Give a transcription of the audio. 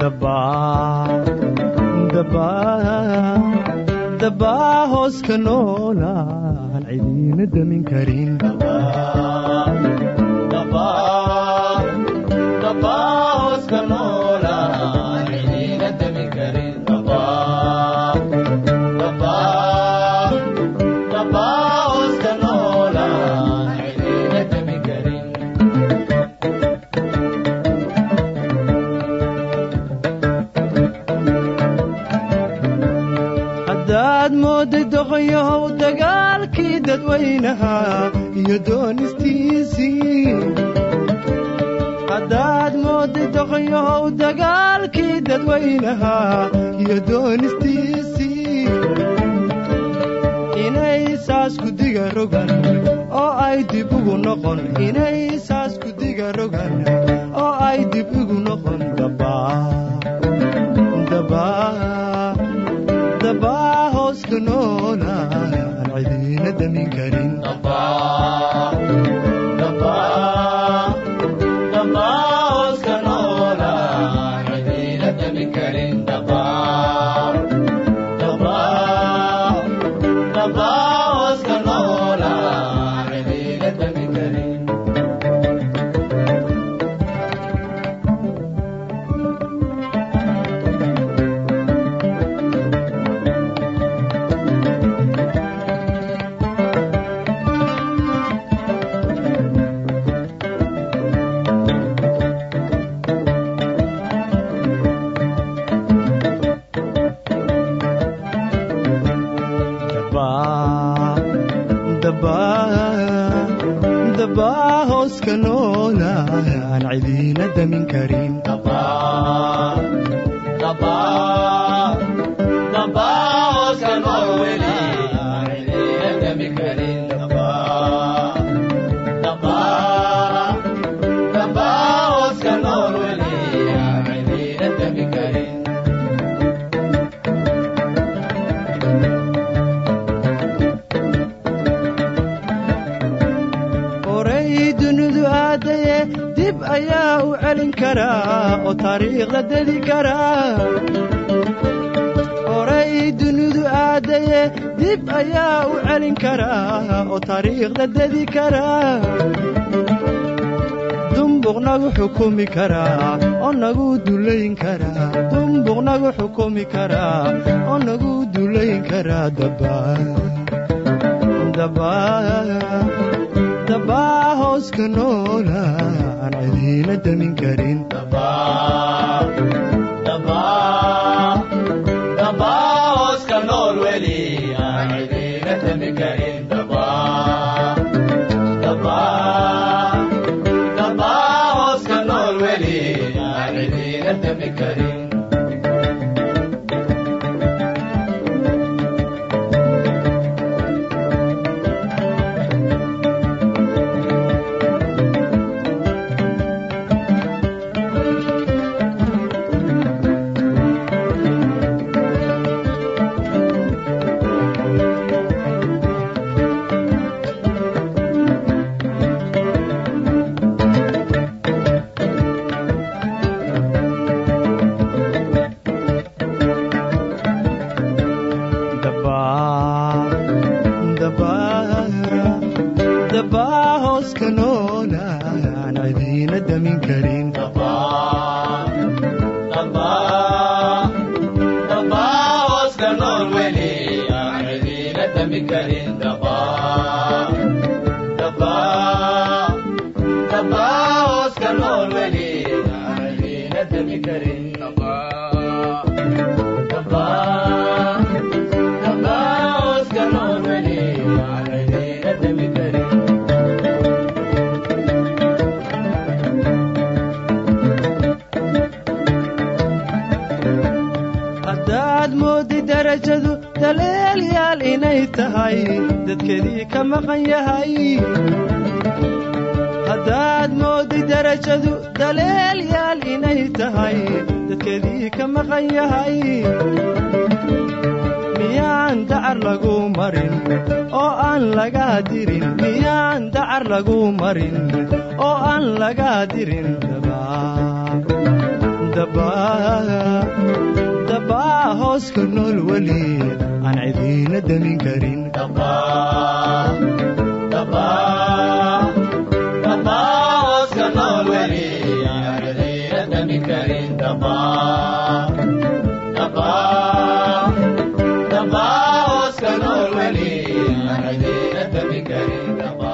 daba hoos ka noolaan cidina damin karin daba hoos ka noolaan cidina damin karin daba hoos ka noolaan cidina damin karin haddaad mooday doqoyahow dagaalkii dadweynaha iyo doonistiisii haddaad mooday doqoyahow dagaalkii dadweynaha iyo doonistiisii inay saas ku diga rogan oo ay dib ugu noqon inay saas ku diga rogan oo ay dib ugu noqon daba hoos ka noolaan cidina damin karin daba hoos ka noolaan cidina damin karin daba hoos ka noolaan cidina damin karin daba hoos ka noolaan cidina damin karin daba hoos ka noolaan cidina damin karin daba hoos ka noolaan cidina damin karin dib ayaa u celin karaa oo taariikhda dedi karaa horay dunidu aadaye dib ayaa u celin karaa oo taariikhda dedi karaa dumbuq nagu xukumi karaa oo nagu dulayn karaa dumbuq nagu xukumi karaa oo nagu dulayn karaa daba hoos ka noolaan cidina damin karin daba hoos ka nool weli aan cidina damin karin daba hoos ka nool weli aan cidina damin karin haddaad moodi darajadu daleelyaal inay tahay dadkeedii ka maqan yahay haddaad moodi darajadu daleelyaal inay tahay dadkeedii ka maqan yahay miyaan dacar lagu marin oo aan laga dirin miyaan dacar lagu marin oo aan laga dirin daba hooska nool weli aan cidiina damin karin hooska nool weli aan cidiina damin karin hooska nool weli aan cidiina damin karin